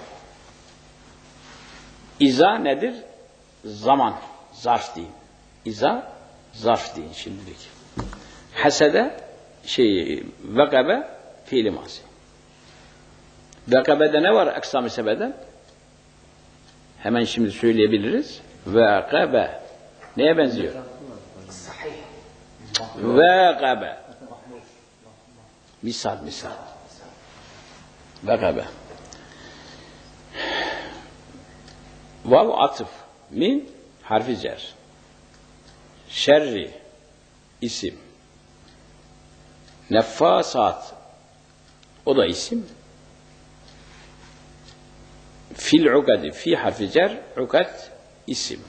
İza nedir? Zaman, zarf deyin. İza, zarf deyin şimdilik. Hasede, vekabe, fiil-i mazi. Vekabede ne var eksam-ı sebeden? Hemen şimdi söyleyebiliriz. Vekabe. Neye benziyor? Vekabe. Misal. Vekabe. Vav atıf. Min harfi cer. Şerri isim. Neffasat o da isim. Fil ukadi, fi harfi cer, ukad isim.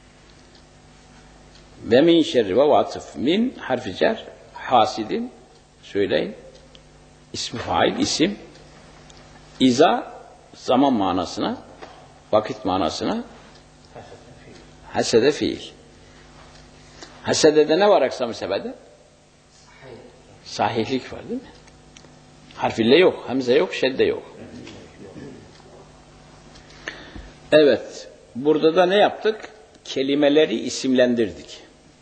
Ve min şerri ve vatıf. Min harfi cer, hasidin, söyleyin. İsmi fail, isim. İza, zaman manasına, vakit manasına, hasede fiil. Hasedede ne var aksam-ı sebede? Sahihlik var değil mi? Harfille yok, hamze yok, şedde yok. Evet, burada da ne yaptık? Kelimeleri isimlendirdik.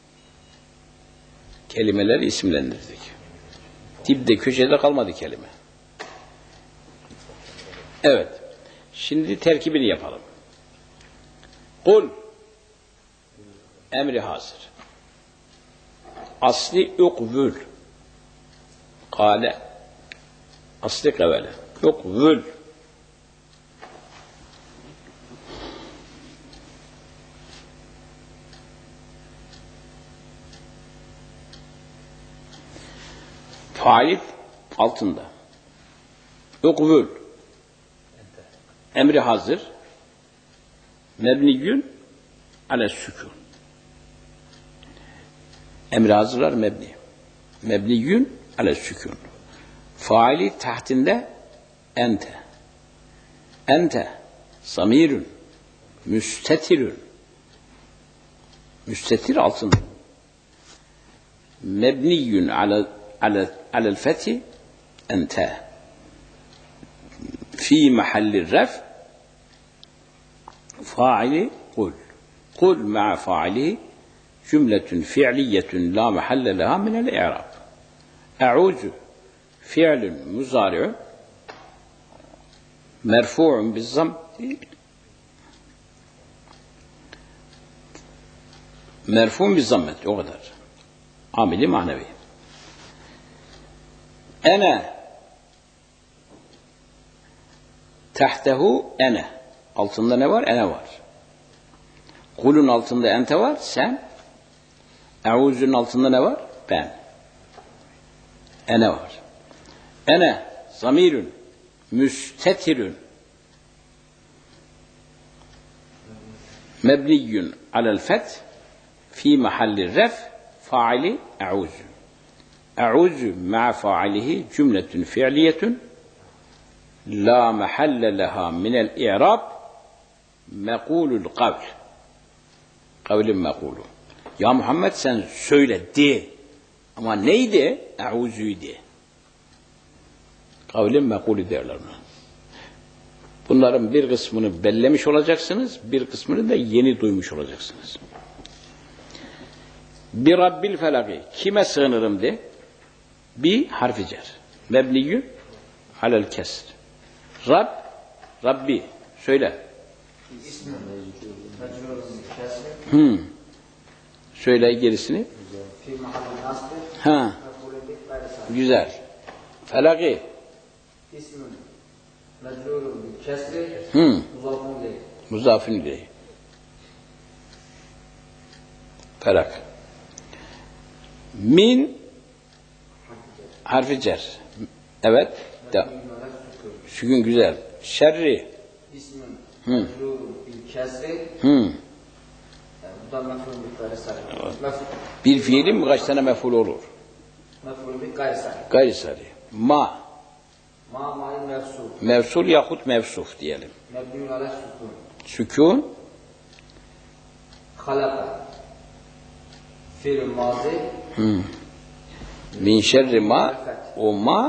Kelimeleri isimlendirdik. Dipte, köşede kalmadı kelime. Evet, şimdi terkibini yapalım. Kul, emri hazır. Asli ukvül. Kale, asli kevele. Ukvül. Fail altında. Ukvül. Emri hazır. Mebniyün ale sükun. Emri hazırlar mebni. Mebniyün ale sükun. Faili tahtinde ente. Ente zamirün müstetirün. Müstetir altında. Mebniyün alel fethi ente. Fi mahalli ref faili kul. Kul ma'a faili cümletün fi'liyetün la mahalle leha minel i'rab. E'uzu fi'lün muzari'u merfu'un bizzam merfu'un bizzammet o kadar. Amili manevi. Ene tahtehu ene. Altında ne var? Ene var. Kulun altında ente var. Sen. Eûzünün altında ne var? Ben. Ene var. Ene zamirün müstetirün mebniyyün alel feth fi mahalli ref faili eûzü. Eûzü ma'a failihi cümletün fi'liyetün la mahalle leha minel i'rab mekulul kavl. Kavlin mekulu. Ya Muhammed sen söyle de. Ama neydi? Eûzü'ydi. Kavlin mekulü derler buna. Bunların bir kısmını bellemiş olacaksınız, bir kısmını da yeni duymuş olacaksınız. Bir Rabbil felaki. Kime sığınırım de? Bir harfi cer. Mebniyyü alel kesr. Rab, Rabbi. Söyle. Söyle gerisini. Ha. Güzel. Felaki. Muzafin ileyhi. Felak. Min harfi cer. Evet. De. Sükun güzel. Şerri. Bir fiilin mi kaç tane mef'ul olur? Gayri sari. Ma. Mevsul yahut mevsuf diyelim. Sükun. Halaka. Fiil mazi. Min şerri ma. O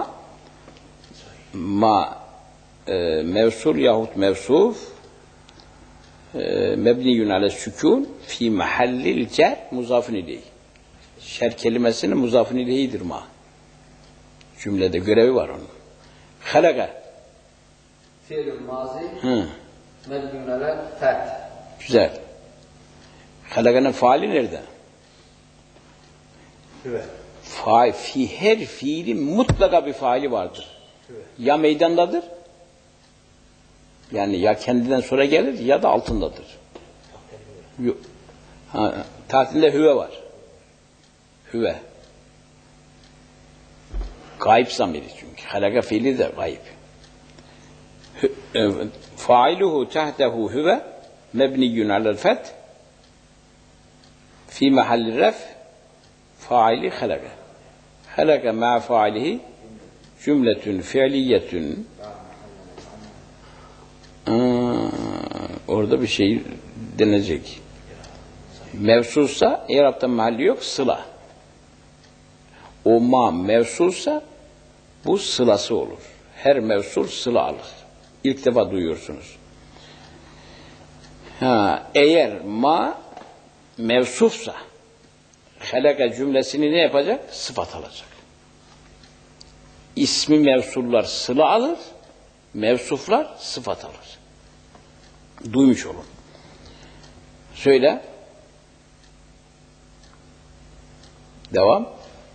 ma mevsul yahut mevsuf mebniyün ale sükun fi mahallil cer muzafin ileyh. Şer kelimesinin muzafin ileyhidir ma. Cümlede görevi var onun. Halaka. Fiil mazi. Mebniyün ale feth. Güzel. Halaka'nın faali nerede? Hüve. Her fiilin mutlaka bir faali vardır. Ya meydandadır, yani ya kendinden sonra gelir ya da altındadır. Tatilde hüve var. Hüve. Gayb zamiri çünkü. Halaka fiili de gayb. Failuhu tahtehu huve mebniyyun alel feth fi mahalli ref faili halaka. Halaka ma failihi cümletün fiiliyetün. Orada bir şey denecek. Mevsulsa, İrab'da mahalli yok, sıla. O ma mevsulsa, bu sılası olur. Her mevsul sıla alır. İlk defa duyuyorsunuz. Eğer ma mevsufsa, halaka cümlesini ne yapacak? Sıfat alacak. İsmi mevsullar sıla alır, mevsuflar sıfat alır. Duymuş olun. Söyle. Devam.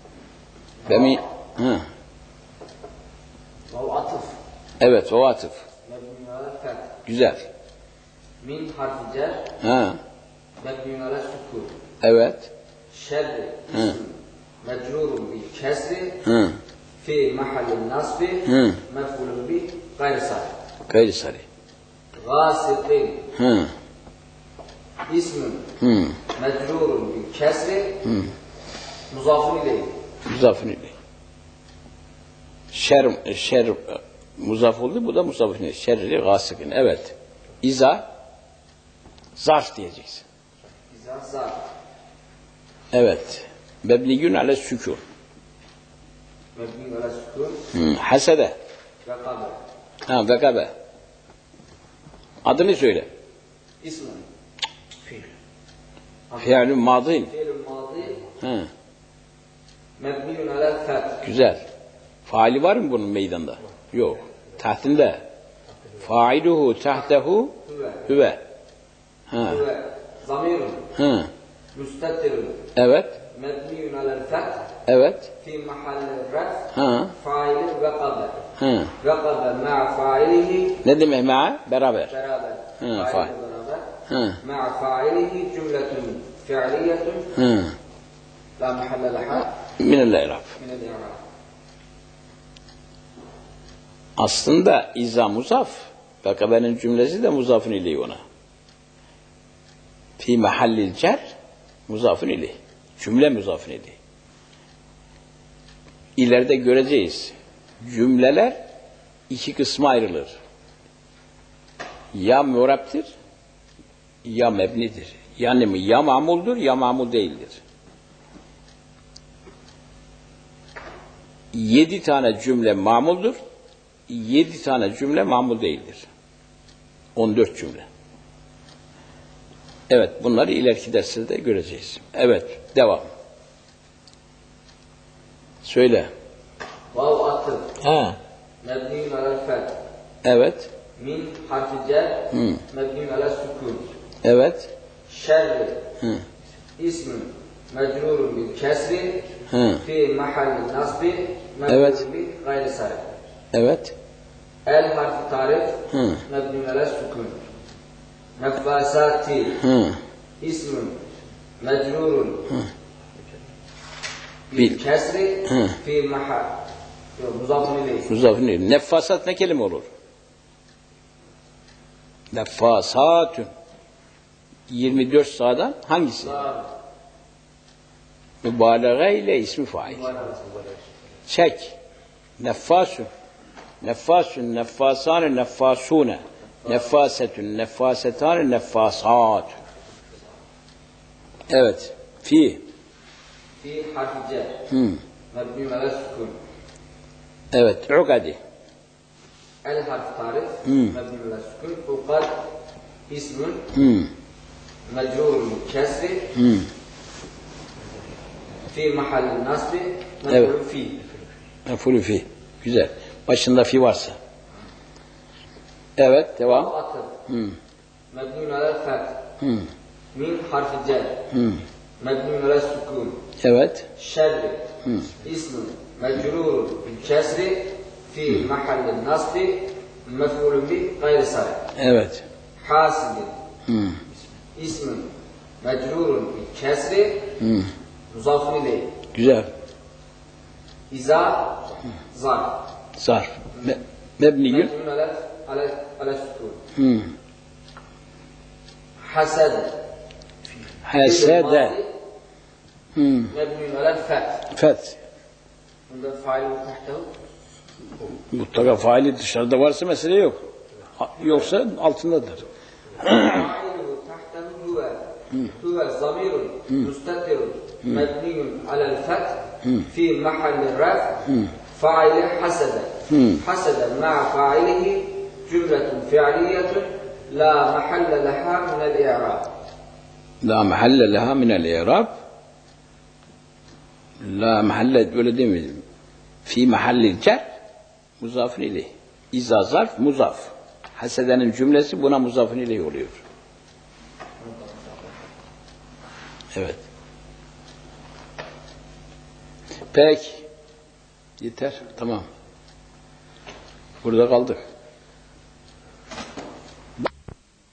O atıf. Evet, o atıf. Mebniyun alel feth. Güzel. Min harfi cer. Ha. Mebniyun alel sukun. Evet. Şerri ism mecrurun bil kesri Hı. fi mahallin nasbi Hı. mef'ulun bi gayri sarf. Gayri sarı. Gasiqin Hı. ismun Hı. mecrurun bil kesri muzafun ileyh. Muzafın ile. Şer muzaf oldu, bu da muzafın ile. Şerri gasikin. Evet. İza zarf diyeceksin. İza zarf. Evet. Mebniyun ale sükûn. Mebniyun alel sukun Hasede. ve kabe. Ha, vekabe. Adını söyle. İsmun Fiilün madin. fiilun madi Ha, mebniyun alel feth. güzel. Faali var mı bunun meydanda? Yok. Tahtinde. Failuhu tahtehu hüve. Ha. Ve zamirun Ha. müstetirun Evet. mebniyun alel feth Evet. fi mahalli ref Ha. failin ve kabe. Ha. Ve kabe ma'a failihi Ne demek ma'a? Beraber. beraber. Hı, Fail fail. beraber. Ha. Ma'a failihi cümletun fi'liyetun Ha. la mahalle laha Minel irab. minel i'rab. Aslında izâ muzaf. Vekabenin cümlesi de muzafın ileyh ona. Fi mahallil cer muzafın ileyh. Cümle muzafın ileyh. İleride göreceğiz. Cümleler iki kısma ayrılır. Ya mürabtir, ya mebnidir. Yani ya mamuldur, ya mamul değildir. 7 tane cümle mamuldur, 7 tane cümle mamul değildir. 14 cümle. Evet, bunları ileriki derslerde göreceğiz. Evet, devam. Söyle. Vav atıf Ha. mebniyun alel feth Evet, min harfi cer mebniyun alel sukun. evet. Şerri Hı. ismun mecrurun bil kesri Hı. fi mahallin nasbi Evet. mef'ulun bi gayri sarf. Evet. El harfi tarif Hı. mebniyun alel sukun. Nefasati Hı. ismun mecrurun Bil. bil kesri Hı. fi mahal muzafun ileyh. Muzafın ileyh. Neffasat ne kelime olur? Neffasatun. 24 sağdan hangisi? Mübalağa ile ismi fail. Çek. Neffasun. Neffasun, neffasane, neffasune. Neffasetun, neffasetane, neffasat. Evet. Fi. Fi harfi cer mebniyun alel sukun. Evet. Ukadi. El harfi tarif mebniyun alel sukun. Ukad ismun mecrurun bil kesri fi mahallin nasbi mef'ulun fi. Mefulü fi. Güzel. Başında fi varsa. Evet. Devam. Atıf mebniyun alel feth min harfi cer mebniyun alel sukun. Evet. Şerri ismun mecrurun bil kesri fi mahallin nasbi mef'ulun bi gayri sarf. Evet. Hasidin ismun mecrurun bil kesri muzafun ileyh. Güzel. İza zarf Zarf. Mebniyün. mebniyun alel على السكون. حسد. Hasede. مبني على الفتح. Feth. Bunda fail تحته. Mutlaka faili dışarıda varsa mesele yok. Yoksa altındadır. فاعله تحته هو ضمير مستتر مبني على الفتح في محل الرفع فاعل حسد. حسد مع فاعله جملة فعلية لا محل لها من الإعراب. La mahalle leha minel i'rab. La mahalle öyle demeyelim. Fi mahallil cer muzafın ileyh. İza zarf muzaf. Hasedenin cümlesi buna muzafın ileyh oluyor. Evet. Peki. Yeter. Tamam. Burada kaldık.